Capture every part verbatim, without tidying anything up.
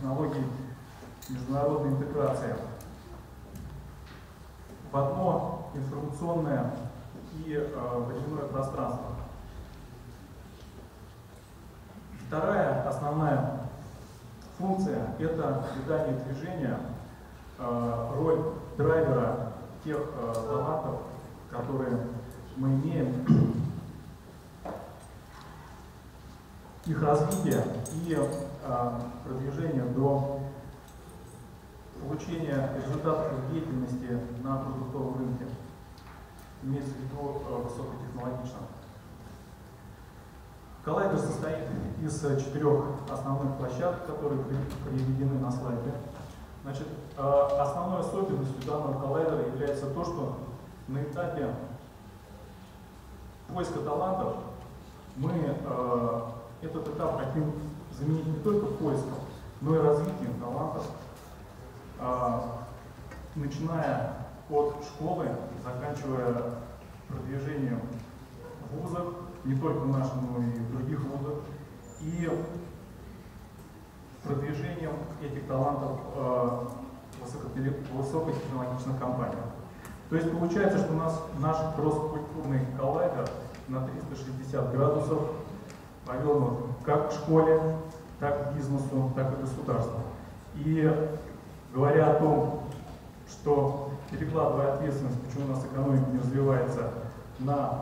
технологий международной интеграции в одно информационное и э, временное пространство. Вторая основная функция – это придание движения, э, роль драйвера тех э, талантов, которые мы имеем, их развитие и э, продвижение до получения результатов деятельности на продуктовом рынке, имеется в виду э, высокотехнологично. Коллайдер состоит из четырех основных площадок, которые приведены на слайде. Значит, э, основной особенностью данного коллайдера является то, что на этапе поиска талантов мы э, этот этап хотим заменить не только поиском, но и развитием талантов, э, начиная от школы, заканчивая продвижением в вузах, не только в нашем, но и в других вузах, и продвижением этих талантов э, в высокотехнологичных компаниях. То есть получается, что у нас наш кросс-культурный коллайдер на триста шестьдесят градусов повернут как к школе, так к бизнесу, так и государству. И говоря о том, что перекладывая ответственность, почему у нас экономика не развивается, на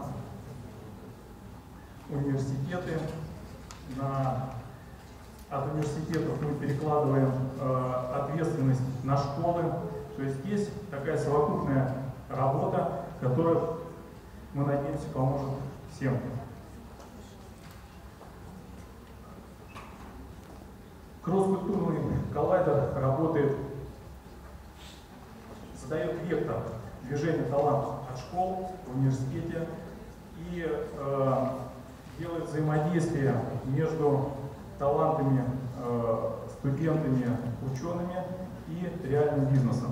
университеты, на, от университетов мы перекладываем э, ответственность на школы. То есть здесь такая совокупная работа, которая, мы надеемся, поможет всем. Кросс-культурный коллайдер работает, задает вектор движения талантов от школ в университете и э, делает взаимодействие между талантами, э, студентами, учеными и реальным бизнесом.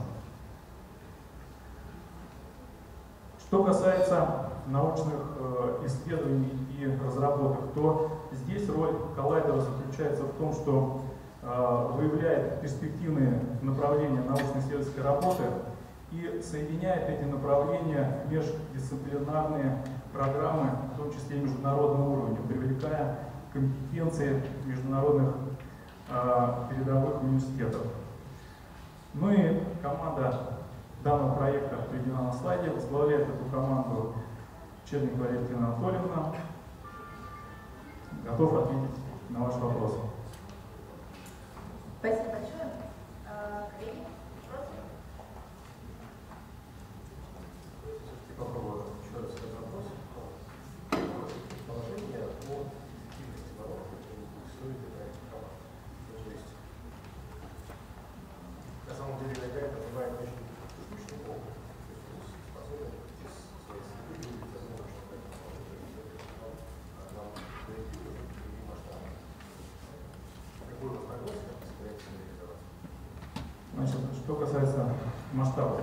Что касается научных э, исследований и разработок, то здесь роль коллайдера заключается в том, что э, выявляет перспективные направления научно-исследовательской работы и соединяет эти направления в междисциплинарные программы, в том числе и международного уровня, привлекая компетенции международных э, передовых университетов. Ну и команда данного проекта приведена на слайде. Возглавляет эту команду Черник Валентина Анатольевна. Готов ответить на ваш вопрос. Спасибо большое. Коллеги, вопросы? Попробую еще раз этот вопрос. Предположение о эффективности ворот, которые существует эта команда. То есть, на самом деле, иногда это бывает очень скучный опыт. То есть, способен из своей среды выявить возможность, что нам проектируют и масштабы. Какой у вас прогноз, как вы собираетесь реализовать? Значит, что касается масштаба.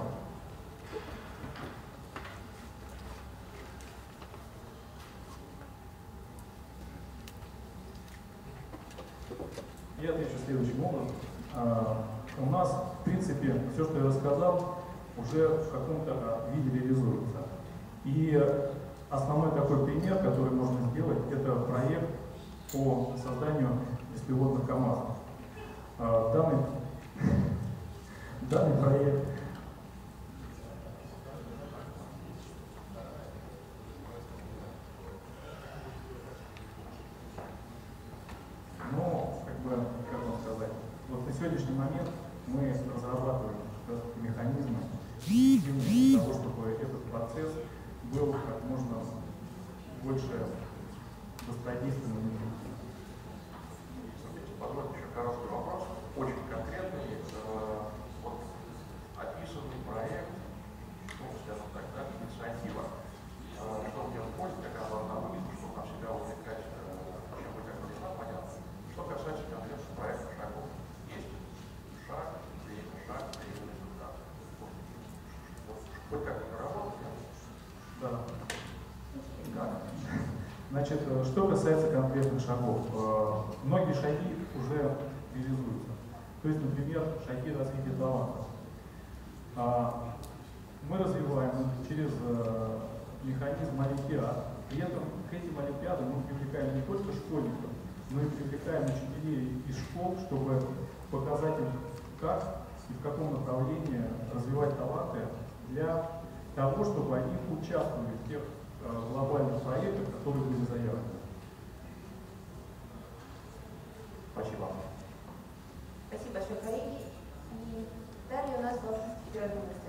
Я отвечу следующим образом. А, у нас, в принципе, все, что я рассказал, уже в каком-то виде реализуется. И основной такой пример, который можно сделать, это проект по созданию беспилотных КАМАЗов. А, данный, данный проект но, как бы, как вам сказать, вот на сегодняшний момент мы разрабатываем механизмы для того, чтобы этот процесс был как можно больше быстродейственным. Позвольте еще короткий вопрос, очень конкретный. Вот описанный проект, ну, скажем так, да, инициатива. Что в нем входит, как она должна выглядеть, чтобы нам себя увлекать, чем вы как должна, понятно. Что касается конкретных проектов шагов, есть шаг, время, шаг, время, результат. Вот как это работает? Да. Как? Значит, что касается конкретных шагов, многие шаги уже реализуются. То есть, например, шаги развития талантов. А, мы развиваем их через а, механизм олимпиад. При этом к этим олимпиадам мы привлекаем не только школьников, но и привлекаем учителей из школ, чтобы показать им, как и в каком направлении развивать таланты для того, чтобы они участвовали в тех э, глобальных проектах, которые были заявлены. Спасибо. Спасибо большое, коллеги. И далее у нас должность федерального